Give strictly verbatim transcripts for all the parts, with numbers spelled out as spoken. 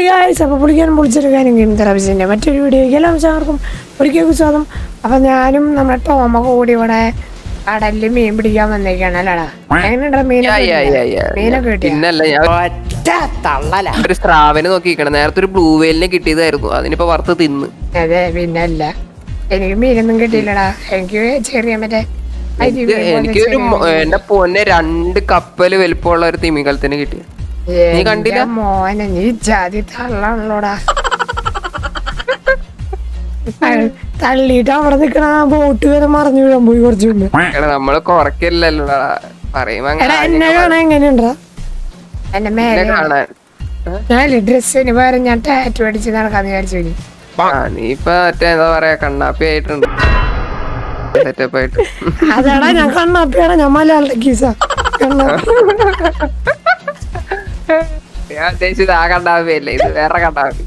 Guys, അപ്പോൾ പൊളിക്കാനും പൊളിച്ചെടുക്കാനും game തെറാപ്പിസ്റ്റിൻ്റെ മറ്റൊരു വീഡിയോയ്ക്ക് എല്ലാവർക്കും ഒരിക്കലും സ്വാഗതം. അപ്പം ഞാനും നമ്മുടെ ടോമൊക്കെ കൂടി ഇവിടെ കടലിൽ മീൻ പിടിക്കാൻ വന്നേക്കാണ് അല്ലടാ. എങ്ങനെയുണ്ടോ മീനൊക്കെ മീനൊക്കെ ഒരു സ്രാവിനെ നോക്കിക്കണം. നേരത്തെ ഒരു ബ്ലൂ വെയിലിനെ കിട്ടിയതായിരുന്നു, അതിനിപ്പോ വറുത്ത് തിന്ന്. അതെ, പിന്നെ അല്ല എനിക്ക് മീനൊന്നും കിട്ടിയില്ലടാ. എനിക്ക് ചെറിയ മറ്റേ എനിക്കൊരു എന്റെ പൊന്നെ രണ്ട് കപ്പല് വലിപ്പമുള്ള ഒരു തിമിംഗലത്തിന് കിട്ടി. നീ കണ്ടില്ല മോനെ? നീ ജാതി തള്ളാണല്ലോടാ. തള്ളിട്ട് അവിടെ നിക്കണ ബോട്ട് വരെ മറിഞ്ഞു വീഴാൻ പോയി കുറച്ചു മുമ്പ്. നമ്മള് കുറയ്ക്കില്ലല്ലോടാ പറയുമ്പോ. എന്നെ കാണാൻ എങ്ങനെയുണ്ടാ? എന്റെ മേലെ ഞാനില്ലേ ഡ്രസ്സിന് പകരം ഞാൻ ടാറ്റു അടിച്ച് നടക്കാന്ന് വിചാരിച്ചു. നീ ഇപ്പൊ മറ്റേ എന്താ പറയാ കണ്ണാപ്പി ആയിട്ടുണ്ട്. അതാടാ ഞാൻ കണ്ണാപ്പിയാടാ, ഞാൻ മലയാളത്തെ കീസാ. ഞാൻ ഉദ്ദേശിച്ചത് ആ കണ്ണാപ്പിയല്ലേ, ഇത് വേറെ കണ്ണാപ്പി.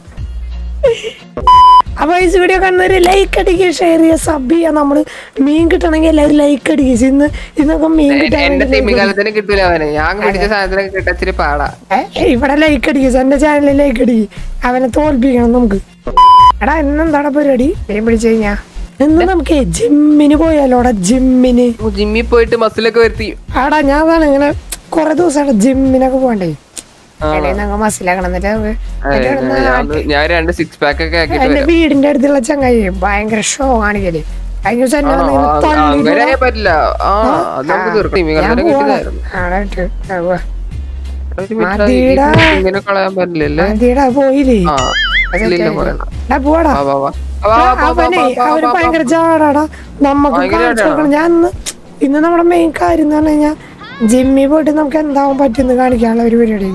അപ്പൊ ഈ വീഡിയോ കാണുന്നവര് ലൈക്ക് അടിക്കുക, ഷെയർ ചെയ്യുക, സബ് ചെയ്യുക. നമ്മള് മീൻ കിട്ടണമെങ്കിൽ എല്ലാവരും ലൈക്ക് അടിക്കുക. ഇന്ന് ഇന്നൊക്കെ മീൻ തിമിംഗലത്തിന് കിട്ടൂല അവന്. ഞാൻ പിടിച്ച സാധനത്തിനൊക്കെ കിട്ടച്ചിരി പാടാ. ഇവിടെ ലൈക്ക് അടിക്കുക, എന്റെ ചാനലിൽ ലൈക്ക് അടിക്കുക. അവനെ തോൽപ്പിക്കണം നമുക്ക്. എടാ ഇന്നെന്താടാ പരിപാടി? മീൻ പിടിച്ചു കഴിഞ്ഞാ ഇന്ന് നമുക്ക് ജിമ്മിന് പോയാലോടാ. ജിമ്മിന് ജിമ്മിൽ പോയിട്ട് മസിലൊക്കെ വരുത്തി. ആടാ ഞാൻ അതാണ് ഇങ്ങനെ കൊറേ ദിവസമായിട്ട് ജിമ്മിനൊക്കെ പോകണ്ടേ. മസിലാക്കണം. എന്റെ വീടിന്റെ അടുത്തുള്ള ചങ്ങായി ഭയങ്കര ഷോ കാണിക്കല്. കഴിഞ്ഞ ദിവസം പോയില്ലേ? പോടാ. അവനെ അവര് ഭയങ്കര ജാടാടാ. നമ്മക്ക് കാണിച്ചു കൊടുക്കണം. ഞാൻ ഇന്ന് നമ്മുടെ മെയിൻ കാര്യം എന്ന് പറഞ്ഞു കഴിഞ്ഞാൽ ജിമ്മിൽ പോയിട്ട് നമുക്ക് എന്താവാൻ പറ്റുന്ന കാണിക്കാനുള്ള ഒരു പരിപാടി.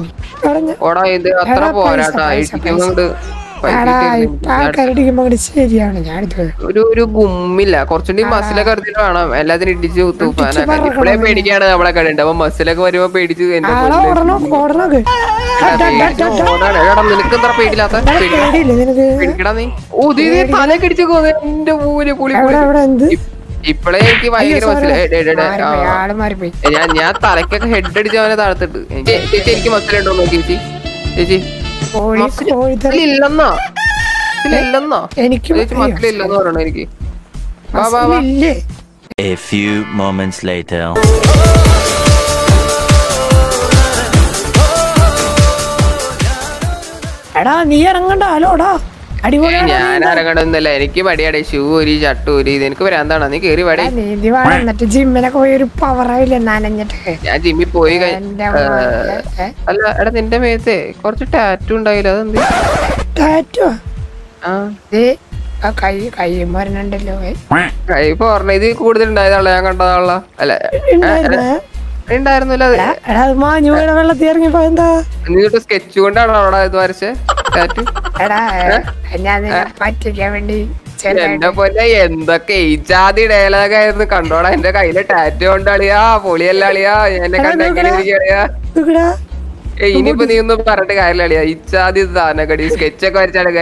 ആൾക്കാരടിക്കുമ്പോ ശരിയാണ്. ഞാൻ ഒരു ഗുമ്മില്ല, കുറച്ചുകൂടി മസിലൊക്കെ എടുത്തിട്ട് വേണം എല്ലാത്തിനും ഇടിച്ച് കുത്തുപ്പാനൊക്കെ. പേടിക്കാണ് നമ്മളെ കണ്ടിട്ട്. അപ്പൊ മസിലൊക്കെ വരുമ്പോ പേടിച്ച് നിനക്ക് എന്താ പേടിയില്ലാത്ത? പേടിക്കടാ നീ. ഓ തലയൊക്കെ ഇടിച്ചു എന്റെ പൂര് പുളി. ഇപ്പഴേ എനിക്ക് ഭയങ്കര ഞാൻ ഞാൻ തലക്കൊക്കെ ഹെഡ് അടിച്ച് അവനെ താഴ്ത്തിട്ട്. ചേച്ചി എനിക്ക് മസിലുണ്ടോ നോക്കി ചേച്ചി. ചേച്ചി ഇല്ലെന്നോ ഇല്ലെന്നോ എനിക്ക് മസിലില്ലെന്ന് പറയണോ എനിക്ക്? A few moments later. എടാ നീ ഇറങ്ങണ്ട. ഹലോടാ ഞാൻ ഇറങ്ങണമെന്നില്ല. എനിക്ക് പടിയാടെ ഷൂ ഒരു ചട്ടൂരി ഇത് എനിക്ക് വരാന്താണ്. നീ കേറി പടി. എന്നിട്ട് ജിമ്മിനൊക്കെ പോയി ഒരു പവറായില്ലേ നനഞ്ഞിട്ട്. ഞാൻ ജിമ്മിൽ പോയി. അല്ല എടാ നിന്റെ മേത്തെ കുറച്ച് ടാറ്റു ഉണ്ടായില്ല, അതെന്ത് ടാറ്റു? കൈ കൈ മരണുണ്ടല്ലോ. കൈ പോർണ ഇത് കൂടുതൽ ഉണ്ടായതാണല്ലോ, ഞാൻ കണ്ടതാണല്ലോ. അല്ല ഉണ്ടായിരുന്നില്ല. വെള്ളത്തിൽ ഇറങ്ങിപ്പോ എന്താ നീ സ്കെച്ച് കൊണ്ടാണോ അവിടെ ഇത് വരച്ചേ ടാറ്റു? പറ്റിക്കാൻ വേണ്ടി എന്റെ പോലെ എന്തൊക്കെ ഈ ജാതി ഡയലോഗായിരുന്നു. കണ്ടോടാ എന്റെ കയ്യില് ടാറ്റു കൊണ്ടളിയാ. പൊളിയല്ല അളിയാ. എന്നെ കണ്ടെങ്കിലിയാ. ഇനിയിപ്പോ നീ ഒന്നും പറഞ്ഞിട്ട് കാര്യമില്ല അളിയാ. ഈ ജാതി സാധനക്കടി സ്കെച്ചൊക്കെ വരച്ചാണ്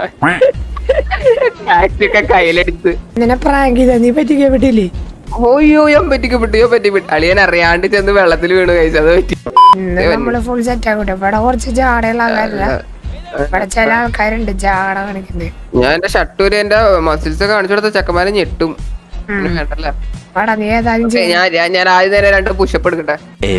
ടാറ്റൊക്കെ കയ്യിലെടുത്ത് നിന്നെ പ്രാങ്ക് ചെയ്താ. നീ പറ്റിക്കാൻ പറ്റില്ലേ? ഓയ്യോ ഞാൻ പറ്റിക്കപ്പെട്ടു. ഞാൻ പറ്റിപ്പെട്ടു. അളിയൻ അറിയാണ്ട് ചെന്ന് വെള്ളത്തിൽ വീണ് കഴിച്ചത് പറ്റി. നമ്മള് ഫുൾ സെറ്റ് ആക്കട്ടെ. ഇവിടെ കുറച്ച് ജാടയുള്ള ആൾക്കാരില്ല. ഇവിടെ ചില ആൾക്കാരുണ്ട് ജാട കാണിക്കുന്നത്. ഞാൻ എന്റെ ഷട്ടൂര് എന്റെ മസിൽസ് കാണിച്ചു കൊടുത്ത ചെക്കന്മാരെ ഞെട്ടും. വേണ്ടല്ലേ ഞാൻ ആദ്യം തന്നെ രണ്ട് പുഷപ്പ് എടുക്കട്ടെ.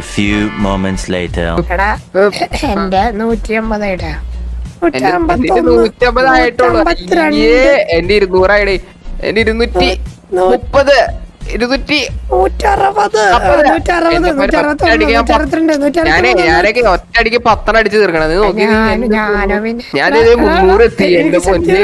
എന്റെ നൂറ്റി അമ്പതായിട്ടാ. നൂറ്റി അമ്പതായിട്ടുള്ളൂ. എന്റെ ഇരുന്നൂറായിടേ. എന്റെ ഇരുന്നൂറ്റി മുപ്പത് ഇരുന്നൂറ്റി ഞാനൊക്കെ ഒറ്റയടിക്ക് പത്തെണ്ണം അടിച്ച് തീർക്കണം. നീ നോക്കി ഞാനിത് മുന്നൂറ് എത്തി. എന്റെ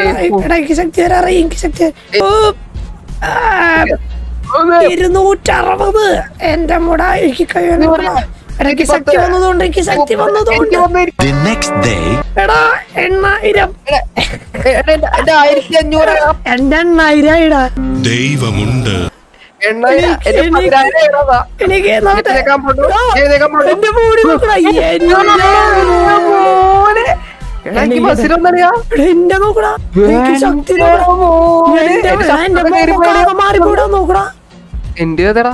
ഇരുന്നൂറ്ററുപത് എന്റെ മുട. എനിക്ക് കഴിയാൻ ശക്തി വന്നതുകൊണ്ട് എനിക്ക് ശക്തി വന്നതുകൊണ്ട് എടാ എണ്ണായിരം ആയിരത്തി അഞ്ഞൂറ് എന്റെ എണ്ണായിരം ദൈവമുണ്ട്. എനിക്ക് എന്റെ നോക്കടാ. എനിക്ക് ശക്തി മാറിക്കൂടാ നോക്കടാ. എടാ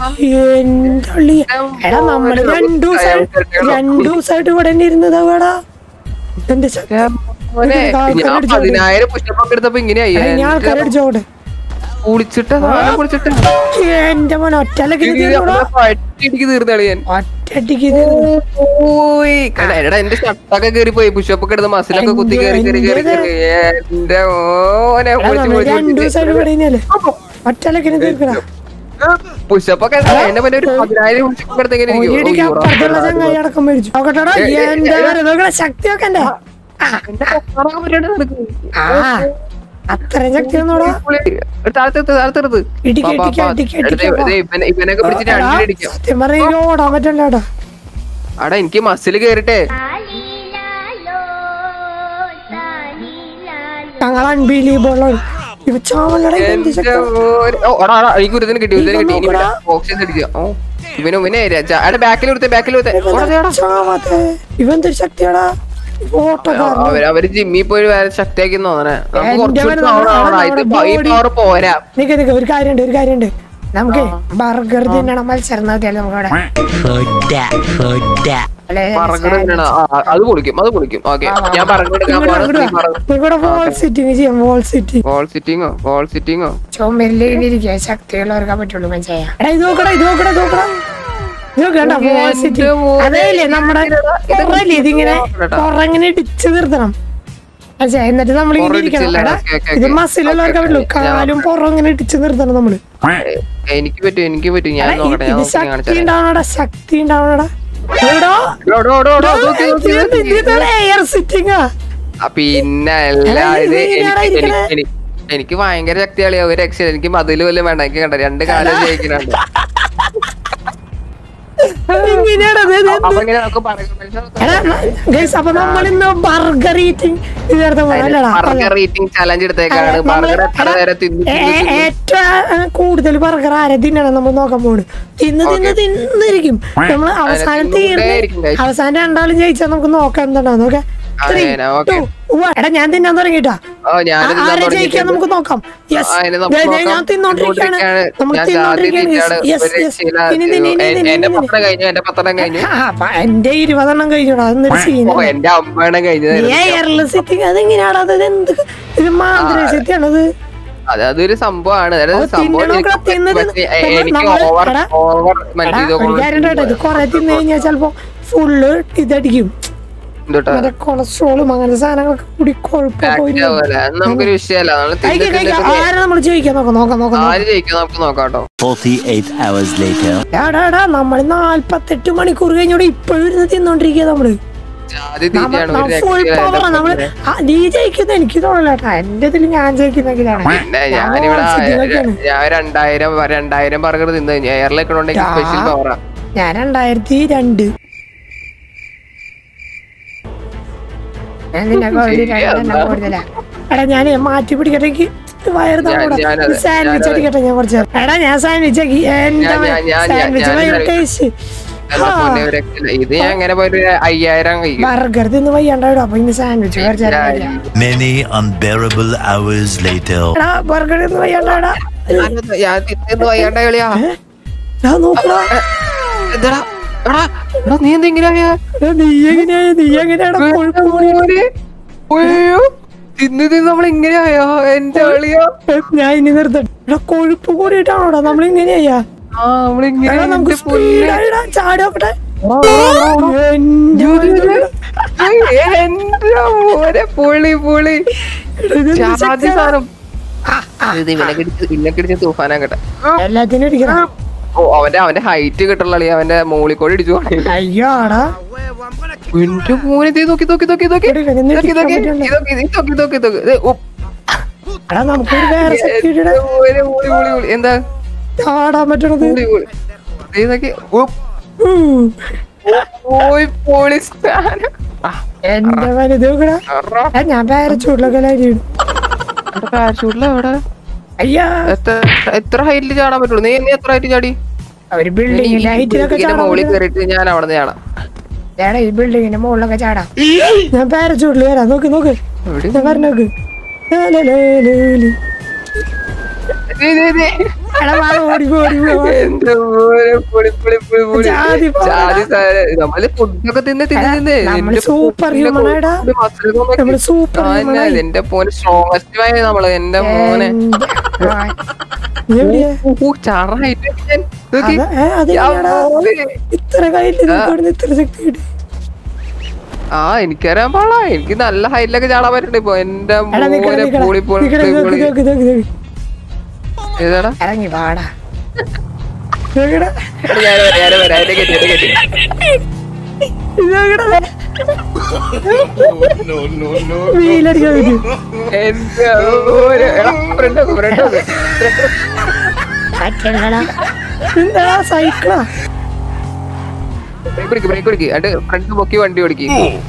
നമ്മള് രണ്ടു ദിവസം രണ്ടു ദിവസമായിട്ട് ഇവിടെ ഇരുന്നതാ. എന്റെ മോനെ ഞാൻ പതിനായിരം പുഷപ്പൊക്കെ എടുത്തപ്പോ ഇങ്ങനെയായി ഞാൻ ആൾക്കാരെ അടിച്ചോട്ടെ കുളിച്ചിട്ട് സാധനം കുളിച്ചിട്ട് എന്റെ മോനെ ഒറ്റക്ക് ഒറ്റയടിക്ക് തീർന്നാളി ഞാൻ ഒറ്റക്ക് പോയി എടാ എന്റെ ഷർട്ടൊക്കെ കേറി പോയി പുഷപ്പൊക്കെ എടുത്ത് മസിലൊക്കെ കുത്തി കയറി കയറി കയറി കയറി എന്റെ മോനെ രണ്ടു ദിവസം ഒറ്റലക്കിന് തീർക്കണ പുഷപ്പൊക്കെ എന്നെ പോലെ ഒരു പതിനായിരം പുഷപ്പൊക്കെ എടുത്തെങ്ങനെ അടക്കം മേടിച്ചു നോക്കട്ടെടാ എന്റെ ശക്തിയൊക്കെ എന്റെ അത്രയും ശക്തി ഒന്നോടാ ഇവനൊക്കെ പിടിച്ചിട്ട് അടിക്കാം സത്യം പറയുക ഓടാൻ പറ്റല്ലേടാ അടാ എനിക്ക് മസിൽ കേറിട്ടെ ഞങ്ങൾ അൺബിലീവബിൾ ഇവ ചാവലടാ എനിക്ക് ഒരുത്തിന് കിട്ടി ഒരുത്തിന് കിട്ടി ഇനി ഓക്സിജൻ അടിക്കുക ഇവന് ഇവനെ ബാക്കിൽ കൊടുത്തേ ബാക്കിൽ കൊടുത്തേ ഇവൻ ശക്തിയാടാ അവര് ജിമ്മിൽ പോയി വേറെ ശക്തിയാക്കി തോന്നണേ പോരാ നിക്ക് നിക്ക് ഒരു കാര്യണ്ട് ഒരു കാര്യണ്ട് നമുക്ക് ബർഗർ തിന്നണം മത്സരം നോക്കിയാലും നമുക്ക് അത് കുളിക്കും അത് കുളിക്കും ഓക്കെ ഞാൻ പറഞ്ഞു ചുമരിലിരിക്കുക ശക്തിയുള്ളവർക്കാ പറ്റുള്ളൂ മനസ്സിലായ ഇത് നോക്കടാ ഇത് നോക്കടാ നോക്കടാ അതേല്ലേ നമ്മുടെ ഇതിങ്ങനെ പുറങ്ങനെ ഇടിച്ചു നിർത്തണം അച്ഛാ എന്നിട്ട് നമ്മൾ ഇങ്ങനെ ഇരിക്കണം എടാ ഇത് മസിലുള്ളവർക്കാ പറ്റുള്ളൂ കാലും പുറം ഇങ്ങനെ ഇടിച്ചു നിർത്തണം നമ്മള് എനിക്ക് പറ്റും എനിക്ക് പറ്റും ഞാൻ ഇത് ശക്തി ഉണ്ടാവണടാ ശക്തി ഉണ്ടാവണടാ എയർ സിറ്റിംഗാ പിന്നെ എനിക്ക് ഭയങ്കര ശക്തിയാളിയാ ഒരു രക്ഷ എനിക്ക് മതില് പോലും വേണ്ട എനിക്ക് കണ്ട രണ്ട് കാലം ജയിക്കുന്നുണ്ട് അപ്പൊ നമ്മളിന്ന് ബർഗർ ഈറ്റിംഗ് ഏറ്റവും കൂടുതൽ ബർഗർ ആരെ തിന്നണം നമ്മൾ നോക്കാൻ പോണ് തിന്ന് തിന്ന് തിന്നിരിക്കും നമ്മള് അവസാനം തീർന്ന് അവസാനം രണ്ടാളും ജയിച്ചാൽ നമുക്ക് നോക്കാം എന്താണോ നോക്കാം എടാ ഞാൻ തിന്നാൻ തുടങ്ങിട്ടാ ആരെ ജയിക്കാൻ നമുക്ക് നോക്കാം ഞാൻ തിന്നോണ്ടിരിക്കാണ് നമ്മൾ എന്റെ ഇരുപതെണ്ണം കഴിഞ്ഞോടാ അതൊന്നൊരു സീൻ അതെങ്ങനെയാടാ അത് എന്ത് ഇത് മാന്ത്രികശക്തിയാണത് അതൊരു സംഭവമാണ് ഇത് കൊറേ തിന്നു കഴിഞ്ഞാൽ ചിലപ്പോ ഫുള്ള് ഇതടിക്കും കൊളസ്ട്രോളും അങ്ങനത്തെ സാധനങ്ങളൊക്കെ കൂടി നമുക്കൊരു വിഷയമല്ല നമ്മൾ ജയിക്കാൻ നോക്കാം നോക്കാം നോക്കാം നമ്മള് നാല്പത്തെട്ട് മണിക്കൂർ കഴിഞ്ഞോടെ ഇപ്പോഴും ഇരുന്ന് തിന്നോണ്ടിരിക്കുക നമ്മള് ഫുൾ പവർ നമ്മള് നീ ജയിക്കുന്ന എനിക്ക് തോന്നില്ലാട്ടാ എന്റെ ഇതിൽ ഞാൻ ജയിക്കുന്നെങ്കിലാണ് രണ്ടായിരം രണ്ടായിരം ബർഗർ തിന്നു എയറിലേക്ക് സ്പെഷ്യൽ പവറാ ഞാൻ രണ്ടായിരത്തി രണ്ട് എടാ ഞാൻ മാറ്റി പിടിക്കട്ടെ വയറ് സാൻഡ്വിച്ച് അടിക്കട്ടെ ഞാൻ കുറച്ച് എടാ ഞാൻ സാൻഡ്വിച്ച് ആക്കി ഇത് അങ്ങനെ അയ്യായിരം ബർഗർ തിന്ന് വയ്യാണ്ടായിടും അപ്പൊ ഇനി സാൻഡ്വിച്ച് ബർഗർ തിന്ന് വയ്യാണ്ടാടാ വയ്യാണ്ടാ നോക്കടാ നീ എന്തെങ്ങനെയാ നീ എങ്ങനെയാ നീ എങ്ങനെയാടാ തിന്ന് തിന്ന് നമ്മൾ ഇങ്ങനെയായോ എന്റെ കളിയോ ഞാൻ ഇനി നിർത്തട്ടെ കൊഴുപ്പ് കൂടിയിട്ടാണോടാ നമ്മളിങ്ങനെയാ നമുക്ക് ചാടോക്കട്ടെ പൊളി പൊളി ഇന്നൊക്കെ തൂഫാനാ കേട്ടെ എല്ലാത്തിനും ഇടിക്കണം ഓ അവന്റെ അവന്റെ ഹൈറ്റ് കിട്ടുള്ള അവന്റെ മോളിക്കോട് ഇടിച്ചു അയ്യോടാ നോക്കി നോക്കി നോക്കി നോക്കി എന്താ ചാടാൻ പറ്റണത് എന്റെ വലുത് ഞാൻ പാരച്ചൂട്ടിലൊക്കെ പാരച്ചൂട്ടില എവിടെ അയ്യാ എത്ര ഹൈറ്റിൽ ചാടാൻ പറ്റുള്ളൂ നീ എന്നെ എത്ര ഹൈറ്റ് ചാടി ഒരു ബിൽഡിംഗിന്റെ മുകളിൽ കയറിയിട്ട് ഞാൻ അവിടെ നിന്ന് ചാടാം ചേട്ടാ ഈ ബിൽഡിങ്ങിന്റെ മുകളിലൊക്കെ ചാടാം ഞാൻ പാരച്ചൂട്ടിൽ വരാം നോക്ക് നോക്ക് പറഞ്ഞോക്ക് എടാ വാ, ഓടിപ്പോ ഓടിപ്പോ എന്റെ മോനെ പൊളി പൊളി പൊളി പൊളി. ജാതി പോ. ജാതി സാധനം. നമ്മള് ഫുഡൊക്കെ തിന്ന് തിന്ന് തിന്ന് നമ്മള് നിന്റെ സൂപ്പർ ഫുഡിന്റെ ഹ്യൂമൺ ആടാ. കൂടെ മസിലൊക്കെ നോക്കി. നമ്മള് സൂപ്പർ ആ, ഹ്യൂമൺ എന്നെ, ആയി. എന്റെ മോനെ സ്ട്രോങ്ങസ്റ്റ് ആയ നമ്മള് എന്റെ മോനെ നീ എവിടെയാ? ഊ, ചാറായിട്ട് ഞാൻ നോക്കി. അതാ, ഏ, അതെങ്ങനെയാടാ? ഞാൻ മോനെ. ഇത്ര കയ്യില് നിനക്ക് ഇത്ര ശക്തി കിട്ടി? ആ എനിക്കറിയാൻ പാടാ, എനിക്ക് നല്ല ഹൈറ്റിലൊക്കെ ചാടാൻ പറ്റുന്നുണ്ട് ഇപ്പൊ എന്റെ എടാ നിക്കടാ, മോനെ നിക്കടാ. പൊളി പൊളി നിക്കടാ, നോക്ക്, പൊളി. നോക്ക്, നോക്ക്, നോക്ക്. ഏതാടാ? ഇറങ്ങി വാടാ. നോക്കടാ. എടാ, ഞാന് വരാം, ഞാന് വരാം. അതിനെ കെട്ടി, അതിനെ കെട്ടി. നോക്കടാ. വെയിലടിക്കാൻ പറ്റും. എന്റെ മോനെ. എടാ, ഫ്രണ്ട് നോക്ക്, ഫ്രണ്ട് നോക്ക്. എന്താ സൈക്കിളാ? ബ്രേക്ക് പിടിക്ക്, ബ്രേക്ക് പിടിക്ക്. എന്നിട്ട് ഫ്രണ്ട് പൊക്കി വണ്ടി ഓടിക്ക്.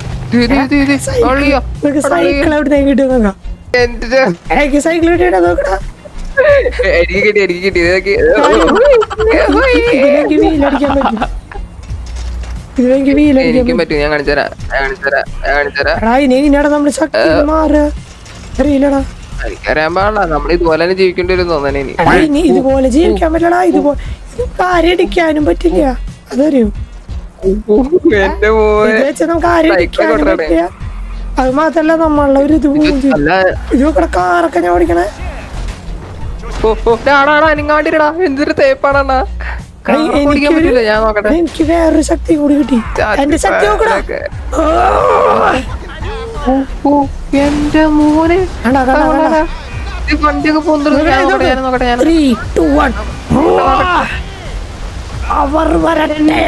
സൈക്കിൾ എവിടെ കിട്ടും നോക്കാം. എന്റെ എനിക്ക് സൈക്കിൾ കിട്ടിയാ നോക്കടാ. എനിക്ക് കിട്ടി, എനിക്ക് കിട്ടി. ഇതൊക്കെ ഇതിലെനിക്ക് വീലടിക്കാൻ പറ്റും. ഇതിലെനിക്ക് വീലടിക്കാൻ എനിക്കും പറ്റും. പറ്റും. ഞാൻ കാണിച്ചുതരാം, ഞാൻ കാണിച്ചുതരാം, ഞാൻ കാണിച്ചുതരാം. എടാ ഇനി ഇനിയാടാ നമ്മള് ശക്തി മാറുക. അറിയില്ലടാ. എനിക്കറിയാൻ പാടില്ല, നമ്മൾ ഇതുപോലെ തന്നെ ജീവിക്കേണ്ടി വരും തോന്നണേ ഇനി. എടാ ഇനി ഇതുപോലെ ജീവിക്കാൻ പറ്റടാ. ഇതുപോലെ ഇത് കാര്യടിക്കാനും പറ്റില്ല. അതറിയോ? എന്റെ മോനെ. ഇത് വെച്ച് നമുക്ക് കാര്യടിക്കാനും പറ്റില്ല. അത് മാത്രല്ല നമ്മളുടെ ഒരു ഇത് അല്ല, ഇത് നോക്കണ കാറൊക്കെ ഞാൻ ഓടിക്കണേ. ഓ, ഓ, ഡാടാ, നിങ്ങാണ്ടിരടാ. എന്തൊരു തേപ്പാടാ. ഓടിക്കാൻ പറ്റില്ല. ഞാൻ നോക്കട്ടെ. എനിക്ക് വേറൊരു ശക്തി കൂടി കിട്ടി. എന്റെ ശക്തി നോക്കടാ. ഓ, എന്റെ മോനെ. കണ്ടാ, കണ്ടാ, കണ്ടാ. ഈ വണ്ടിയൊക്കെ പോകുന്നുണ്ട്. ഞാൻ നോക്കട്ടെ, ഞാൻ നോക്കട്ടെ, ഞാൻ Three, two, one. അവർ വരട്ടെ.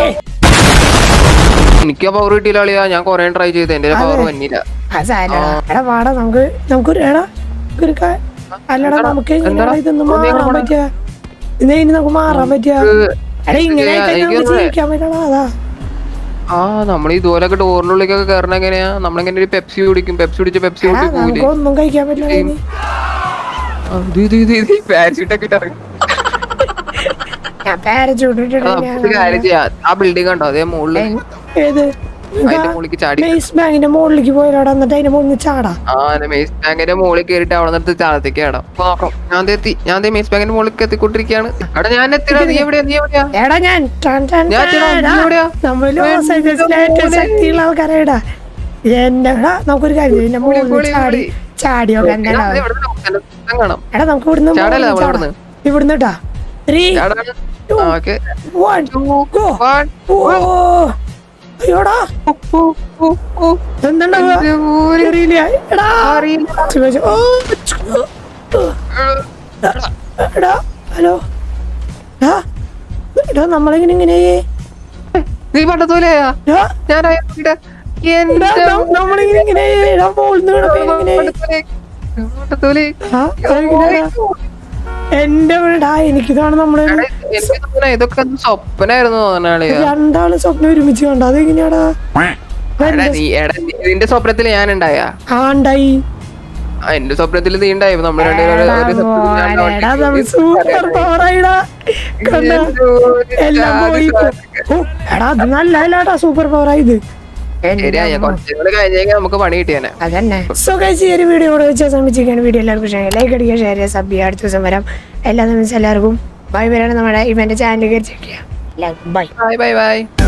എനിക്ക് പവർ കിട്ടിയില്ല അളിയാ. ഞാൻ കൊറേ ട്രൈ ചെയ്ത് എന്റെ പവർ വന്നില്ല. എടാ വാടാ, നമുക്ക് നമുക്കൊരു എടാ ഒരു കാ- അല്ലടാ നമുക്ക് എങ്ങനെയാ ഇതൊന്നും മാറാൻ പറ്റുക? ഇന്ന് ഇനി നമുക്ക് മാറാൻ പറ്റുക? എടാ ഇങ്ങനെ നമുക്ക് ജീവിക്കാൻ പറ്റടാ. അതാ ആ, നമ്മൾ ഇതുപോലൊക്കെ ഡോറിനുള്ളിലേക്കൊക്കെ കയറണ എങ്ങനെയാ? നമ്മളിങ്ങനെ ഒരു പെപ്സി കുടിക്കും, പെപ്സി കുടിച്ച് പെപ്സി എടാ കുടിച്ച് നമുക്ക് പോകില്ലേ? ഒന്നും കഴിക്കാൻ പറ്റില്ല. ഇനി പാരഷൂട്ടൊക്കെ ഇട്ടറിയും. ഞാൻ പാരച്ചൂട്ട് ഇട്ടിട്ട് നമുക്ക് കാര്യം ചെയ്യാം. ആ ബിൽഡിംഗ് കണ്ടോ? അതേ മുകളില് ഏത് അതിന്റെ മുകളിലേക്ക് ചാടി. മേസ് ബാങ്കിന്റെ മുകളിലേക്ക് പോയാലോടാ. എന്നിട്ട് അതിന്റെ മുകളിൽ ചാടാ. ആ, മേസ് ബാങ്കിന്റെ മുകളിൽ കയറിയിട്ട് അവിടെ നിർത്തി താഴത്തേക്ക് ഇടാം. അപ്പൊ നോക്കാം. ഞാൻ ദേ എത്തി, ഞാൻ ദേ മേസ് ബാങ്കിന്റെ മുകളിലേക്ക് എത്തിക്കൊണ്ടിരിക്കുകയാണ്. അവിടെ ഞാൻ എത്തിടാ. നീ എവിടെയാ? നീ എവിടെയാ? എടാ ഞാൻ ടൺ ടൺ ഞാൻ എത്തിടാ. നീ എടാ, എവിടെയാ? നമ്മള് ലോസ് ഏഞ്ചൽസിലെ ഏറ്റവും ശക്തിയുള്ള ആൾക്കാരെടാ. എന്നെടാ നമുക്കൊരു കാര്യം ഇതിന്റെ മുകളിൽ ചാടി ചാടിയോ ഞാൻ ദേ ഇവിടെ നിന്ന് സ്ഥലം കാണാം. എടാ നമുക്ക് ഇവിടുന്ന് ചാടല്ലേ നമ്മൾ ചാടാം. ഇവിടുന്ന്? ഇവിടുന്ന് ഇട്ടാ ത്രീ ചാടാണ്. ടു ആ, ഓക്കെ. One go. One. ഓ അയ്യോടാ ഓ, ഓ, ഓ. എന്തുണ്ടാവുക? എന്റെ മോനെ. അറിയില്ല. എടാ അറിയില്ല. ചുവ- ഓ, ചു- എടാ ഹലോ എടാ എടാ നമ്മളിങ്ങനെ ഇങ്ങനെ നീ പണ്ടത്തോലെയാ? എടാ, ഞാനായ എടാ, നം- നമ്മളിങ്ങനെ ഇങ്ങനെ എടാ മോളിന്ന് വീണപ്പോ ഇങ്ങനെ പണ്ടത്തോലെ. ആ, അതെങ്ങനെയാടാ? എന്റെ വീടാ എനിക്കിതാണ് നമ്മള് എനിക്ക് തോന്നുന്നു ഇതൊക്കെ ഒന്ന് സ്വപ്നായിരുന്നു തോന്നണേ. രണ്ടാള് സ്വപ്നം ഒരുമിച്ച് കണ്ട. അതെങ്ങനെയാടാ? നീ എടാ, നീ- നിന്റെ സ്വപ്നത്തിൽ ഞാൻ ഉണ്ടായ? ആണ്ടായി. ആ, എന്റെ സ്വപ്നത്തിൽ നീ ഉണ്ടായി. നമ്മൾ രണ്ടുപേരും ഒരു- ഒരു സ്വപ്നത്തിൽ ഞാൻ എടാ നമ്മൾ ഒറ്റയ്ക്ക് സൂപ്പർ പവറായിടാ. കണ്ട എല്ലാം പോയി. ഓ, എടാ അത് നല്ല അല്ലാടാ സൂപ്പർ പവറായത്. ശരിയാ, ഞാൻ കുറച്ചും കൂടെ കഴിഞ്ഞേക്ക് നമുക്ക് പണി കിട്ടിയാനെ. അതന്നെ. സോ ഗൈസ് ഈ ഒരു വീഡിയോ കൂടെ വെച്ചാൽ ശ്രമിച്ചിരിക്കുകയാണ്. വീഡിയോ എല്ലാവർക്കും ഇഷ്ടമായി ലൈക്ക് അടിക്കുക, ഷെയർ ചെയ്യുക, സബ് ചെയ്യുക. അടുത്ത ദിവസം വരാം. എല്ലാ ദിവസം എല്ലാവർക്കും ബൈ. വരാണ് നമ്മുടെ ഇവന്റെ ചാനൽ കയറി ചെക്ക് ചെയ്യാം. Bye bye bye by.